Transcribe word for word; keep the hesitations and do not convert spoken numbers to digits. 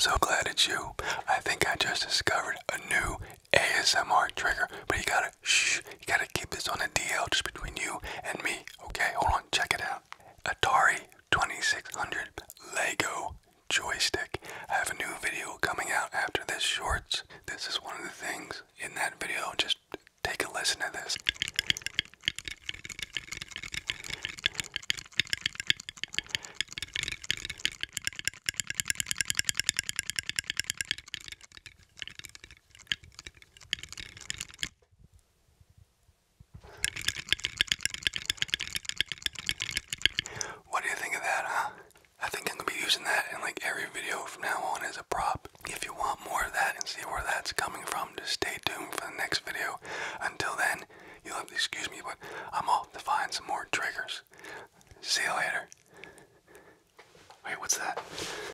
So glad it's you. I think I just discovered a new A S M R trigger, but you gotta shh. You gotta keep this on a D L just between you and me. Okay, hold on, check it out. Atari twenty-six hundred Lego joystick. I have a new video coming out after this shorts. This is one of the things in that video. Just take a listen to this. What do you think of that, huh? I think I'm gonna be using that in like every video from now on as a prop. If you want more of that and see where that's coming from, just stay tuned for the next video. Until then, you'll have to excuse me, but I'm off to find some more triggers. See you later. Wait, what's that?